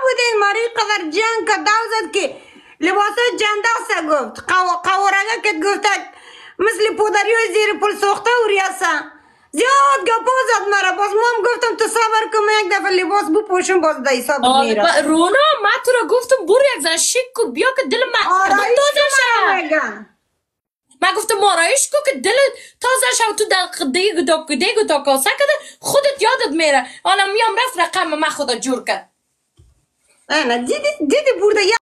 بودین ماری قدر جنگ که دوزد که لباسه جنداسه گفت قوارگه که گفتک مثل پودری های زیر پل سوخته و ریاسه زیاد گپا زد مرا باز ما هم گفتم تو صبر کن یک دفعه لباس بپوشم باز دا حساب میره رونا ما تو را گفتم برو یک ذره شیک کو بیا که دل من تازه شه من گفتم آرایش کو که دل تازه شه و تو در دیگو تا کاسه کده خودت یادت میره حالا میام رفت رقم من خدا جور کرد نه دیدی برده یک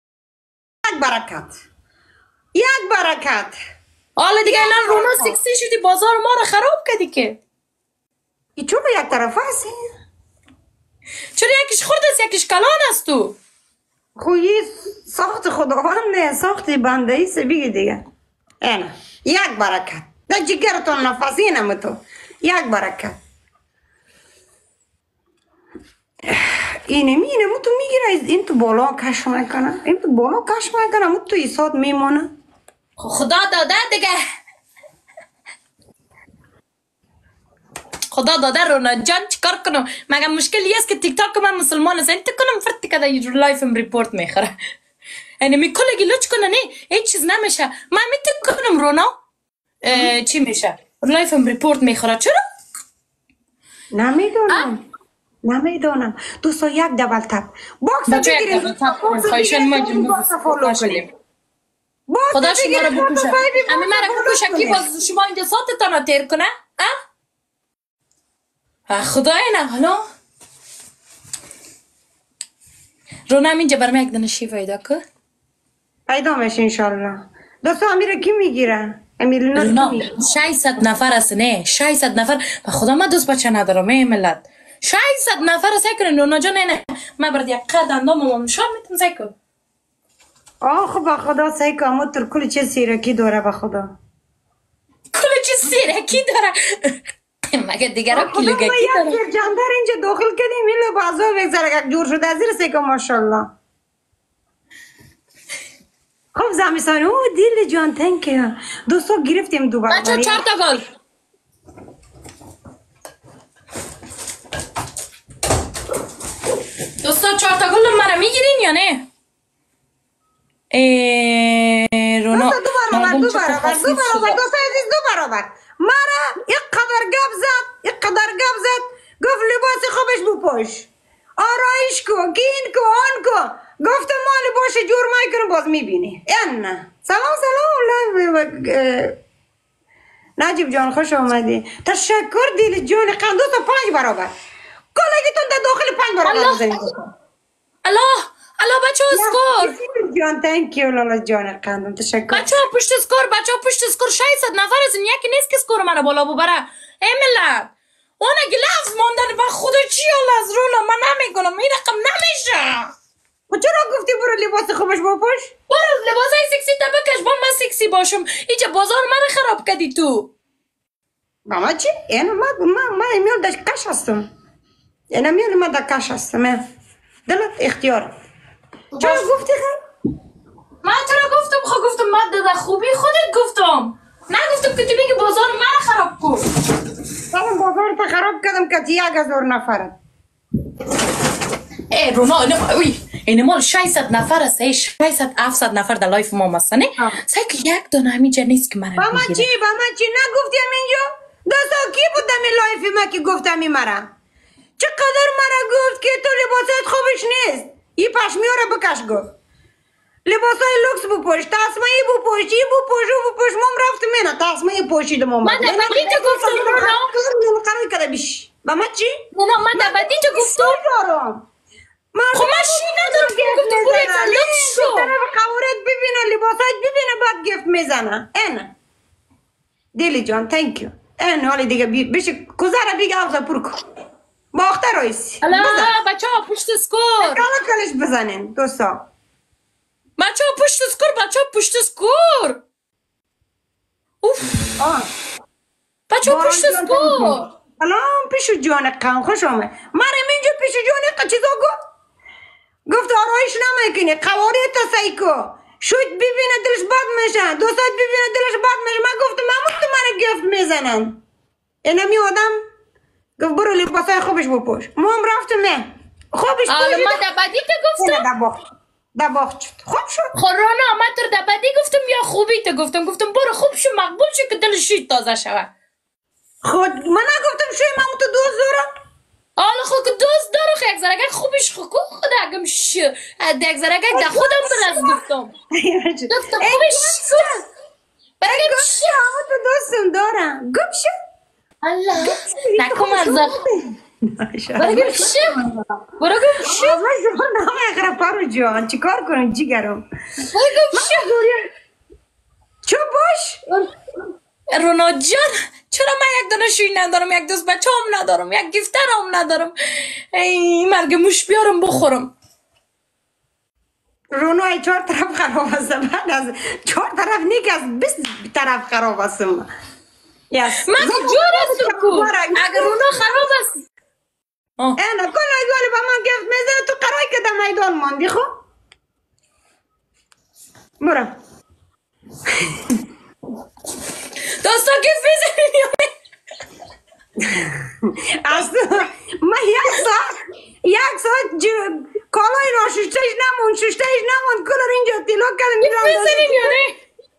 برکت حالا دیگه الان رونا سکسی شدی بازار ما را خراب کردی که ای چون یک طرف هستی؟ چرا یکیش خورد است یکیش کلان است تو خویی ساخت خداوند نه ساخت بنده ای بگی دیگه اینه یک برکت در جگرتون نفسی نمه تو یک برکت اینه تو میگیره این تو بالا کش میکنه این تو بالا کش میکنه تو ایساد میمونه خدا داده دیگه خدا داده رونا جان چیکار کنم مگه مشکلی است که تیک تاک من مسلمان است این کنم فرتی که در لایفم ریپورت میخوره یعنی میکلگی لچ کنه نه هیچ چیز نمیشه من میتونم کنم رونا چی میشه لایفم ریپورت میخوره چرا نمیدونم دوستا یک دبل تپ باکس بگیریم خواهشان ما جمعه خدا شما رو بکشه امی من رو بکشه کی باز شما اینجا ساتتان رو تیر کنه خدای نه حالا رونم اینجا برم یک دنشی پیدا که پیدا میشه انشالله دوستا امیره کی میگیره رونا 600 نفر است نه 600 نفر و خدا من دوست بچه ندارم ملت 600 نفر است کنه رونا جان نه من برد یک قد اندامم شام میتونم سیکن آخ با خدا سیکن اما تر کل چیز سیرکی داره با خدا کل چیز سیرکی داره مگه دیگر هم کیلوگکی داره ما یک جاندار اینجا داخل کردیم این بازا بگذاره یک جور شده از زیر سیکن ماشالله خب زمیستانی او دیل جان تنکیو دوستا گرفتیم دوباره بچه 4 تا گل دوستا 4 تا گل مرا میگیرین یا نه رونا دو برابر دوستا عزیز دو برابر مرا یک قدر گپ زد گفت لباس خوبش بپوش آرایش کو گین کو آن کو گفتم ما لباس جور میکنم باز میبینی نه سلام نجیب جان خوش آمدی تشکر دیل جان قندوز 5 برابر کلگیتون در داخل 5 برابر بزنید الله بچه ها اسکور جان تانکیو لالا جان قندم تشکر بچه ها پشت اسکور 600 نفر از این یکی نیست که اسکور منو بالا ببره ای ملت اون اگه لفظ ماندن و خدا چی حال از رونا من نمیکنم این رقم نمیشه و چرا گفتی برو لباس خوبش بپوش برو لباس های سکسی تا بکش با من سکسی باشم اینجا بازار من خراب کردی تو ماما چی؟ اینو من امیال در کش هستم این امیال من در کش هستم دلت اختیار چرا گفتی خب؟ من چرا گفتم من در خوبی خودت گفتم نگفتم که تو بگی بازار من خراب کن من بازار تا خراب کردم که 1000 نفره ای رونا این مال 600 نفر است 600 700 نفر در لایف ما مستنه سعی که یک دانه همینجا نیست که مرا با من چی نگفتیم اینجا دوستا کی بود دمی لایف ما که گفتم این مرا چقدر مرا گفت که تو لباسات خوبش نیست ای پشمی رو بکش گفت لباسای لوکس بپوش تسمه بپوش بپوش مام رفت منه تسمه پوشیدم من در بدی تو گفتم رونا قرار کرده بیش با من چی؟ من در بدی تو گفتم خب من شی ندارم گفتم برو ایتا لوکس شو طرف قوارت ببینه لباسات ببینه بعد گفت میزنه اینه دیلی جان تانکیو این حالی دیگه بشه کزاره بیگه آفزا پر کن با اختر رایسی بچه ها پشت اسکور کلش بزنین دوستا بچه ها پشت اسکور بچه ها پشت اسکور الان پیشو جان قم خوش آمد مرم اینجا پیشو جان چیزا گفت آرایش نمیکنی قوارت سایکو شوید ببینه دلش بد میشه دوستات ببینه دلش بد میشه من گفتم محمود تو من گفت میزنن اینمی آدم گفت برو لباسای خوبش بپوش ما هم رفتم نه خوبش حالا پوشید ما دبدی که گفتم دباغ شد خوب شد خورانا ما تر دبدی گفتم یا خوبی تو گفتم برو خوب شو مقبول شو که دل شوی تازه شوه خود من نگفتم شوی من تو دوست دارم حالا خود که دوست داره خود یک زرگه خوبش خود خود اگم شو یک زرگه در خودم برز گفتم خوبش شو برگم شو اما تو دوستم دارم گم شو الله نکم از برگم شو برگم شو اخرا پارو جان چی کار کنم جیگرم برگم شو چو باش رونا جان چرا من یک دانه شوی ندارم یک دوست بچه هم ندارم یک گیفتر هم ندارم ای مرگ موش بیارم بخورم رونا ای 4 طرف خراب است بعد از 4 طرف نیک از 20 طرف خراب است من که جور هستم کو اگر رونا خراب است انا کل ایوالی با من گفت میزنه تو قرای که در میدان ماندی خب برو داستا گفت میزنی اصلا من یک ساعت کالای را ششتهش نموند کلر اینجا تیلا کردم میرم میزنی یا نه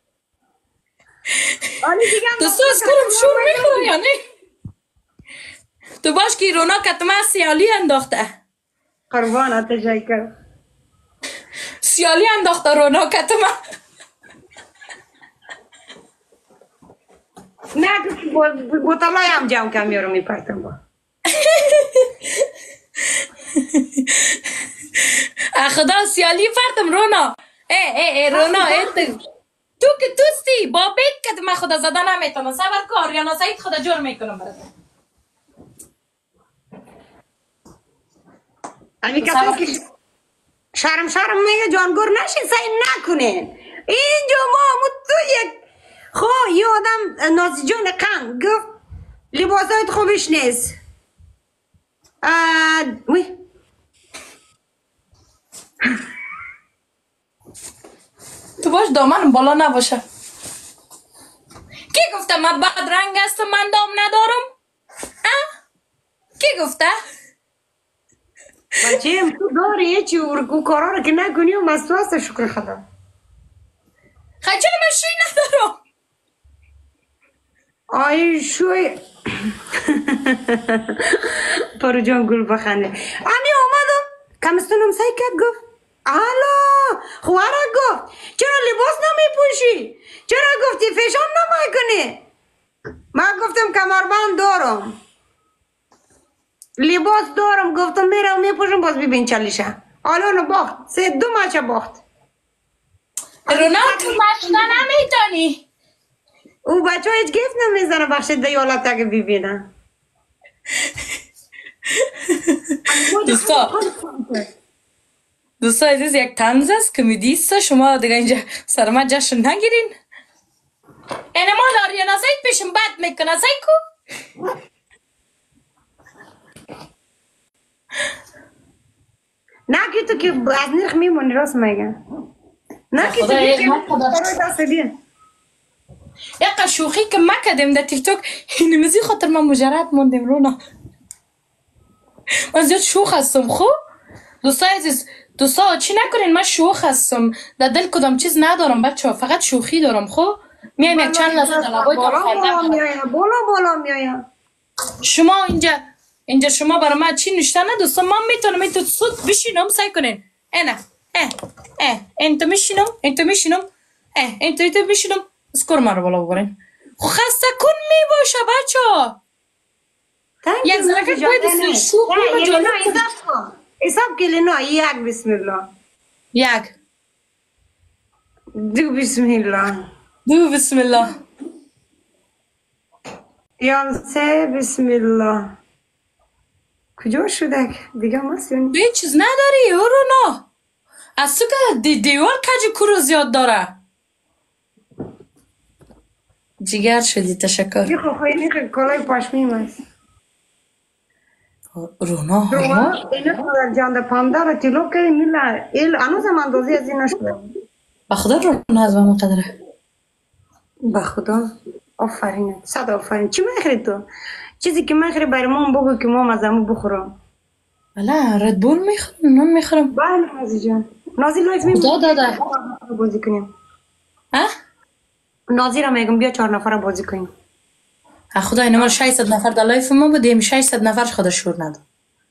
داستا از کنم شور میخواه یا نه تو باش که رونا کتمه سیالی انداخته قربانت شکر سیالی انداخته رونا کتمه نه بوتالای هم جمع کم میارم میپرتم با خدا سیالی پرتم رونا ای رونا تو که توستی با بیت که من خدا زده نمیتونم صبر کار یا نسایت خدا جور میکنم برات امی کسی که شرم میگه جانگور نشین سعی نکنین اینجا ما تو یک یه آدم نازی جان قند گفت لباسایت خوبش نیست وی تو باش دامن بالا نباشه کی گفته من بد رنگ هستم من دام ندارم کی گفته بچه تو داری یه چی کارا رو که نکنی و مستو هست شکر خدا خیلی من شوی ندارم آی شوی پارو جان گل بخنده امی آمدم کمستونم سعی کرد گفت الا خواره گفت چرا لباس نمی پوشی چرا گفتی فشان نمی کنی من گفتم کمربند دارم لباس دارم گفتم میرم میپوشم باز ببین چلیشه الان باخت 2 مچه باخت رونا تو مشنا نمیتونی او بچه ها هیچ گفت نمیزنه بخشید دیالت اگه ببینن دوستا عزیز یک طنز است که میدیسته شما دیگه اینجا سر ما جشن نگیرین اینه ما داری نازید پیشم بد میکنه زی کو نه که تو که از نرخ میمونی راست میگن نه که تو که یک شوخی که ما کردیم در تیک توک اینمیزی خاطر من مجرد موندیم رونا من زیاد شوخ هستم خب دوستا چی نکنین من شوخ هستم در دل کدام چیز ندارم بچه ها فقط شوخی دارم خب میایم یک چند لحظه دلبای بالا میایم شما اینجا شما برای من چی نشته نه دوستا من میتونم این تو سود بشینم سعی کنین اینه انتو میشینم انتو میشینم اسکور ما رو بالا ببرین خسته کن میباشه بچه ها یک زرگه باید شوخ حساب کلی نه یک بسم الله یک 2 بسم الله 2 بسم الله یا 3 بسم الله کجا شده دیگه مستونی به چیز نداری رونا از تو که دیوار کجی کرو زیاد داره جگر شدی تشکر یه خواهی که کالای پاشمیم هست رونا اینه خودر جانده پانده رو تیلو کردی میله انوز هم اندازی از این نشده با خدا رونا از من قدره با خدا آفرین 100 آفرین چی میخری تو؟ چیزی که میخری برای ما بگو که ما مزمو بخورم بله ردبول میخورم نان میخورم. بله نازی جان. نازی لایف خدا داده. بازی کنیم. اه؟ نازی را میگم بیا 4 نفره بازی کنیم. خدا اینما 600 نفر در لایف ما بودیم 600 نفرش خودش شور نداد.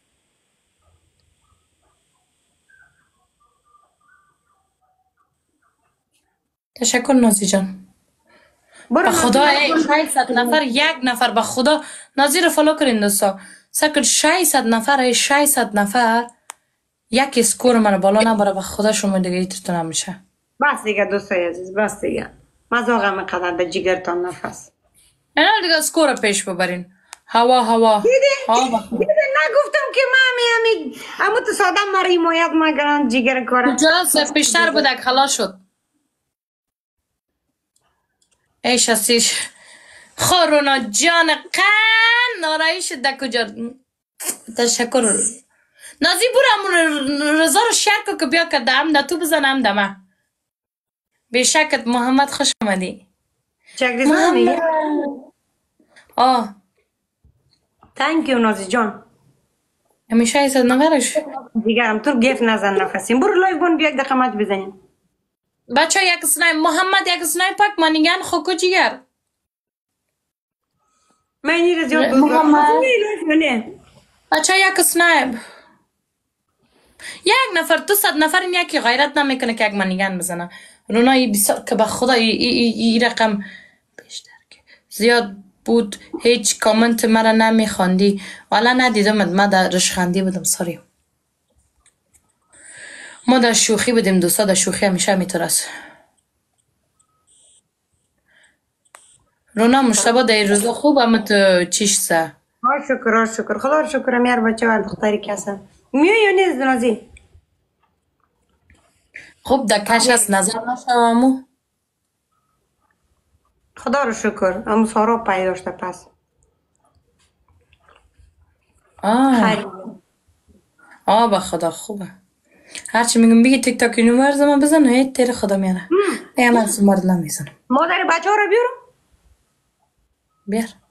تشکر نازی جان. به خدا 600 نفر یک نفر به خدا نازی رو فالو کنین دوستا. سکر 600 نفر 600 نفر یک اسکور من بالا نبره به خدا شما دیگه ایترتون نمیشه. بس دیگه دوستای عزیز بس دیگه. مزاقم قدر به جگرتان نفس. اینا دیگه اسکور پیش ببرین. هوا دیده نگفتم که من اما تو ساده مرا حمایت مگرن جگر کاره. کجا پیشتر بود که خلاص شد. ایش هستیش خورونا جان قن نارایی شد در کجا. تشکر نازی برو امون رضا رو شک که بیا که دم ده تو بزنم دمه به شکت محمد خوش آمدی. چک محمد تانک یو نازی جان. همیشه ایساد نفرش دیگرم تو گیف نزن نفسیم. برو لایف بون بیا یک دقیقه مات بزنیم. بچه یک سنایپ محمد یک سنایپ پاک منیگن خوکو جیگر من این رو زیاد محمد بچه یک سنایپ یک نفر 200 نفر این یکی غیرت نمیکنه که یک منیگن بزنه. رونایی بسیار که به خدا ای رقم بیشتر که زیاد بود هیچ کامنت مرا نمیخواندی والا ندیدم من در رشخندی بودم ساری ما در شوخی بودیم دوستا در شوخی همیشه میتور است. رونا مشتبه در روزا خوب اما تو چیش سه شکر خدا رو شکر میار بچه و دختری کسا میو یا نیست نازی خوب در کش هست نظر نشوامو خدا رو شکر امو سارا پای داشته پس به خدا خوبه هرچی میگم بگی تیک تاک اینو ورزم بزن هیت تیر خدا میاره من از مرد نمیزنم. مادر بچه ها رو بیارم بیار